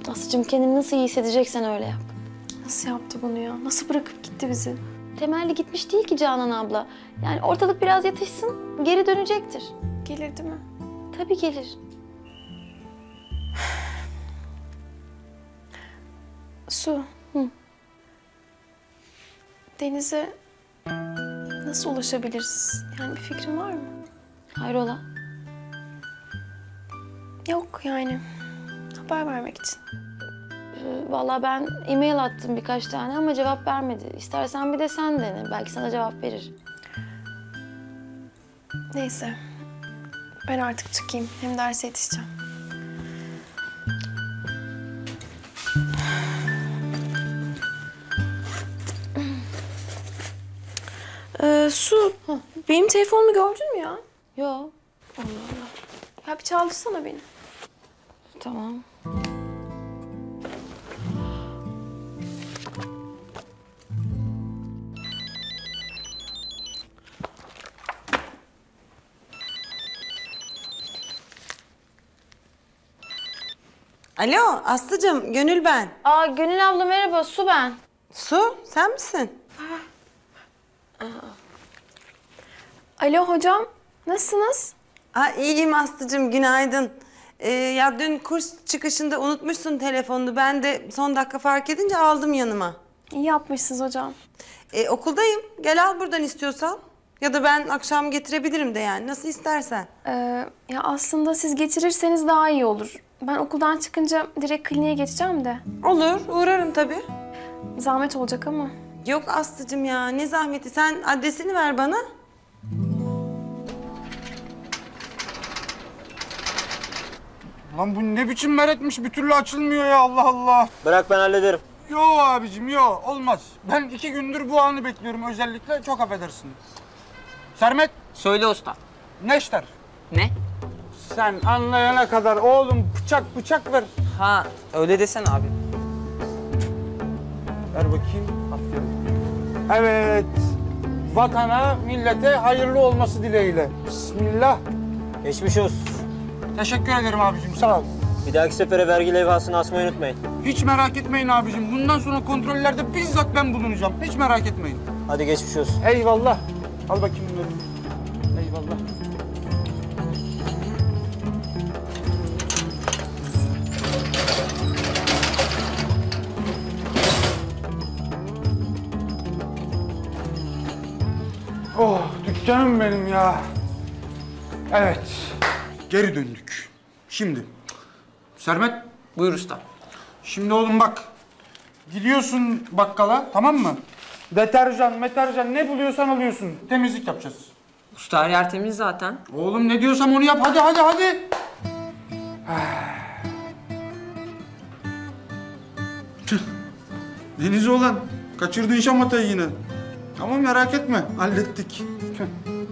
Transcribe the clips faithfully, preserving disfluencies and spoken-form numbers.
Aslıcığım kendini nasıl iyi hissedeceksen öyle yap. Nasıl yaptı bunu ya? Nasıl bırakıp gitti bizi? Temelli gitmiş değil ki Canan abla. Yani ortalık biraz yatışsın, geri dönecektir. Gelir değil mi? Tabii gelir. Su. Hı. Deniz'e nasıl ulaşabiliriz? Yani bir fikrin var mı? Hayrola? Yok yani. Haber vermek için. Ee, vallahi ben e-mail attım birkaç tane ama cevap vermedi. İstersen bir de sen dene. Belki sana cevap verir. Neyse. Ben artık çıkayım. Hem derse yetişeceğim. Ee, Su, Hı. benim telefonumu gördün mü ya? Yo. Allah Allah. Ya bir çaldırsana beni. Tamam. Alo Aslı'cığım, Gönül ben. Aa Gönül abla merhaba, Su ben. Su, sen misin? Alo hocam, nasılsınız? Aa, iyiyim Aslı'cığım, günaydın. Ee, ya dün kurs çıkışında unutmuşsun telefonunu. Ben de son dakika fark edince aldım yanıma. İyi yapmışsınız hocam. Ee, okuldayım, gel al buradan istiyorsan. Ya da ben akşam getirebilirim de yani, nasıl istersen. Ee, ya aslında siz getirirseniz daha iyi olur. Ben okuldan çıkınca direkt kliniğe geçeceğim de. Olur, uğrarım tabii. Zahmet olacak ama. Yok Aslı'cığım ya, ne zahmeti. Sen adresini ver bana. Lan bu ne biçim meretmiş, bir türlü açılmıyor ya, Allah Allah. Bırak ben hallederim. Yo abicim yo, olmaz. Ben iki gündür bu anı bekliyorum özellikle, çok affedersin. Sermet, Söyle usta. neşter. Ne? Sen anlayana kadar oğlum bıçak bıçak ver. Ha öyle desene abi. Ver bakayım, aferin. Evet, vatana, millete hayırlı olması dileğiyle. Bismillah. Geçmiş olsun. Teşekkür ederim abicim, sağ ol. Bir dahaki sefere vergi levhasını asmayı unutmayın. Hiç merak etmeyin abicim, bundan sonra kontrollerde bizzat ben bulunacağım. Hiç merak etmeyin. Hadi geçmiş olsun. Eyvallah. Al bakayım bunları. Eyvallah. Oh, dükkanım benim ya. Evet, geri döndük. Şimdi, Sermet, Buyur usta. şimdi oğlum bak. Gidiyorsun bakkala, tamam mı? Deterjan, meterjan ne buluyorsan alıyorsun. Temizlik yapacağız. Usta her yer temiz zaten. Oğlum ne diyorsam onu yap. Hadi, hadi, hadi. Tüh. Deniz olan kaçırdın şamatayı yine. Ama merak etme, hallettik. Tüh.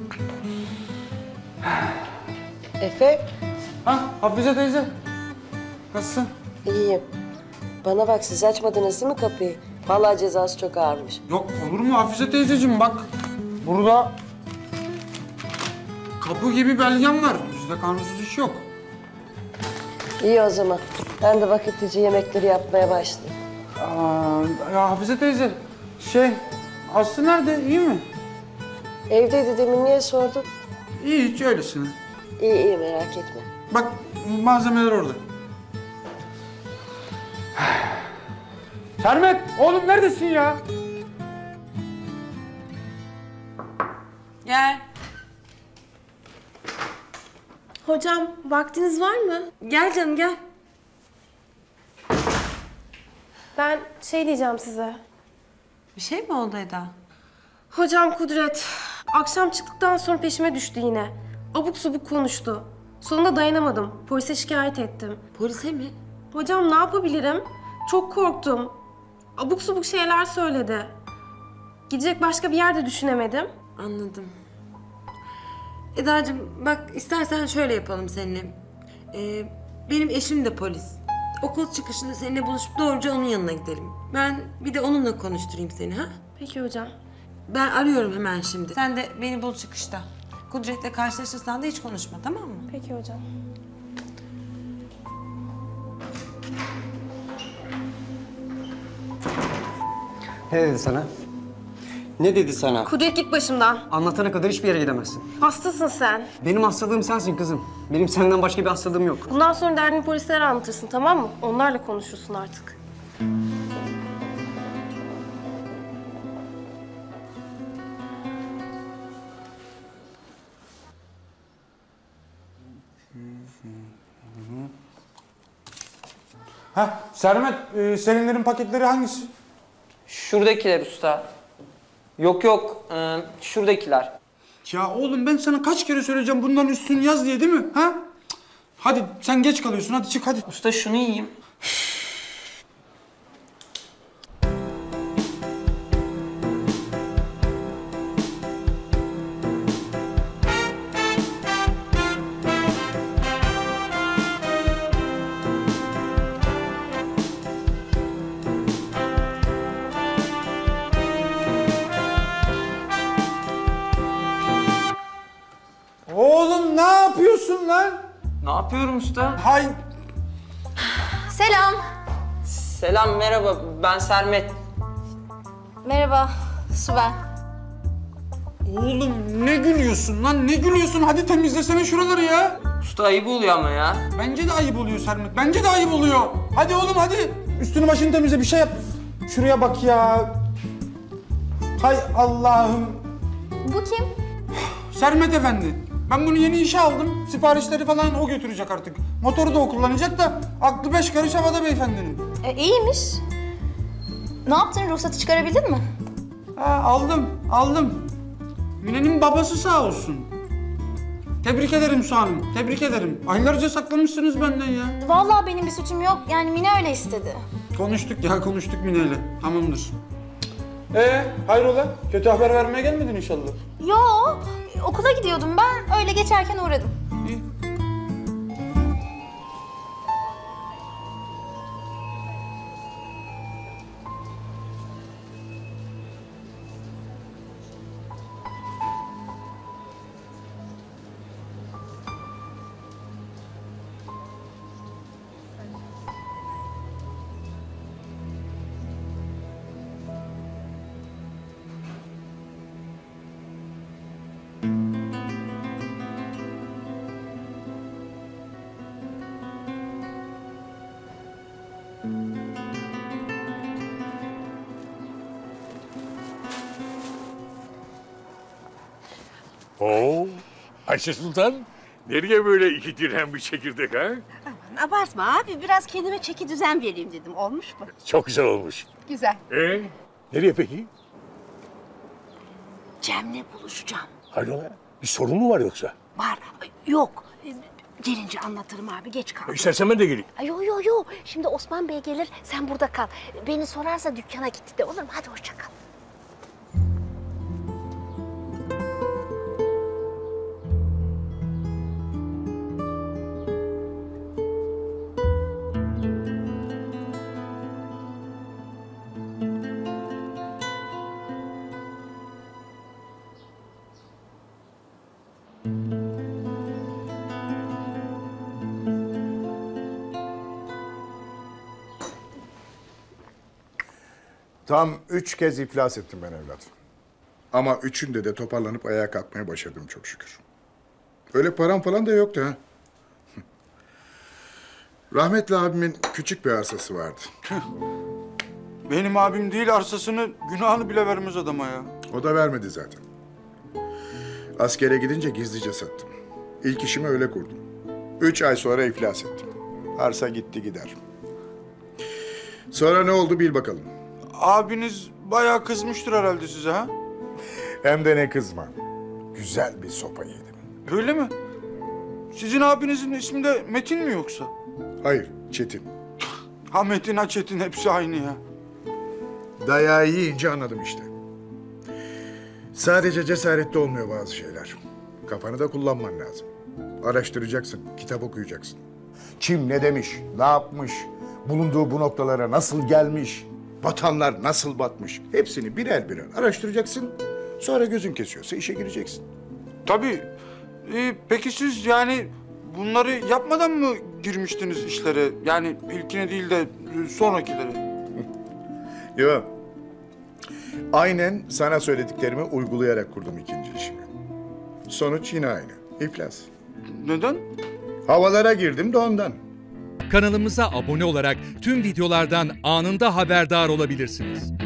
Efe, Ha, Hafize teyze. Nasılsın? iyiyim. Bana bak, siz açmadınız değil mi kapıyı? Vallahi cezası çok ağırmış. Yok olur mu Hafize teyzeciğim, bak. Burada kapı gibi belgem var. Bizde kanunsuz iş yok. İyi o zaman. Ben de vakitlice yemekleri yapmaya başlayayım. Aa, ya Hafize teyze, şey, Aslı nerede, iyi mi? Evdeydi demin, niye sordun? İyi, hiç öylesine. İyi iyi, merak etme. Bak, malzemeler orada. Sermet, oğlum neredesin ya? Gel. Hocam, vaktiniz var mı? Gel canım, gel. Ben şey diyeceğim size. Bir şey mi oldu Eda? Hocam Kudret, akşam çıktıktan sonra peşime düştü yine. Abuk subuk konuştu. Sonunda dayanamadım. Polise şikayet ettim. Polise mi? Hocam ne yapabilirim? Çok korktum. Abuk subuk şeyler söyledi. Gidecek başka bir yerde düşünemedim. Anladım. Eda'cığım bak, istersen şöyle yapalım seninle. Ee, benim eşim de polis. Okul çıkışında seninle buluşup doğruca onun yanına gidelim. Ben bir de onunla konuşturayım seni, ha? Peki hocam. Ben arıyorum hemen şimdi. Sen de beni bul çıkışta. Kudret'le karşılaşırsan da hiç konuşma, tamam mı? Peki hocam. Ne dedi sana? Ne dedi sana? Kudret git başımdan. Anlatana kadar hiçbir yere gidemezsin. Hastasın sen. Benim hastalığım sensin kızım. Benim senden başka bir hastalığım yok. Bundan sonra derdini polislere anlatırsın, tamam mı? Onlarla konuşursun artık. Heh, Sermet, e, Selinlerin paketleri hangisi? Şuradakiler usta. Yok yok, e, şuradakiler. Ya oğlum ben sana kaç kere söyleyeceğim bunların üstünü yaz diye değil mi? Ha? Cık. Hadi sen geç kalıyorsun, hadi çık hadi. Usta şunu yiyeyim. Oğlum ne yapıyorsun lan? Ne yapıyorum usta? Hay Selam. Selam, merhaba. Ben Sermet. Merhaba. Su ben. oğlum ne gülüyorsun lan, ne gülüyorsun? Hadi temizlesene şuraları ya. Usta ayıp oluyor ama ya. Bence de ayıp oluyor Sermet, bence de ayıp oluyor. Hadi oğlum hadi. Üstünü başını temizle, bir şey yap. Şuraya bak ya. Hay Allah'ım. Bu kim? Sermet Efendi. Ben bunu yeni işe aldım. Siparişleri falan o götürecek artık. Motoru da o kullanacak da aklı beş karış havada beyefendinin. E, iyiymiş. Ne yaptın? Ruhsatı çıkarabildin mi? Ha, aldım, aldım. Mine'nin babası sağ olsun. Tebrik ederim Su Hanım, tebrik ederim. Aylarca saklamışsınız benden ya. Vallahi benim bir suçum yok. Yani Mine öyle istedi. Konuştuk ya, konuştuk Mine'yle. Tamamdır. Ee, hayrola? Kötü haber vermeye gelmedin inşallah. Yo, okula gidiyordum ben. Öyle geçerken uğradım. İyi. Oo, Ayşe Sultan. Nereye böyle iki dirhem bir çekirdek ha? Aman abartma abi. Biraz kendime çeki düzen vereyim dedim. Olmuş mu? Çok güzel olmuş. Güzel. Ee, nereye peki? Cem'le buluşacağım. Hayrola? Bir sorun mu var yoksa? Var. Yok. Gelince anlatırım abi. Geç kaldım. İstersen ben de geleyim. Ay, Yo yo yo. Şimdi Osman Bey gelir. Sen burada kal. Beni sorarsa dükkana gitti de olur mu? Hadi hoşça kal. Tam üç kez iflas ettim ben evlat. Ama üçünde de toparlanıp ayağa kalkmaya başardım çok şükür. Öyle param falan da yoktu ha. Rahmetli abimin küçük bir arsası vardı. Benim abim değil, arsasını, günahını bile vermez adama ya. O da vermedi zaten. Askere gidince gizlice sattım. İlk işimi öyle kurdum. Üç ay sonra iflas ettim. Arsa gitti gider. Sonra ne oldu bil bakalım. Abiniz bayağı kızmıştır herhalde size ha? Hem de ne kızma. Güzel bir sopa yedim. Öyle mi? Sizin abinizin ismi de Metin mi yoksa? Hayır, Çetin. Ha Metin ha Çetin hepsi aynı ya. Dayağı yiyince anladım işte. Sadece cesaretli olmuyor bazı şeyler. Kafanı da kullanman lazım. Araştıracaksın, kitap okuyacaksın. Kim ne demiş, ne yapmış, bulunduğu bu noktalara nasıl gelmiş, batanlar nasıl batmış. Hepsini birer birer araştıracaksın. Sonra gözün kesiyorsa işe gireceksin. Tabii. Ee, peki siz yani bunları yapmadan mı girmiştiniz işlere? Yani ilkine değil de sonrakilere. Yok. Aynen sana söylediklerimi uygulayarak kurdum ikinci işimi. Sonuç yine aynı. İflas. Neden? Havalara girdim de ondan. Kanalımıza abone olarak tüm videolardan anında haberdar olabilirsiniz.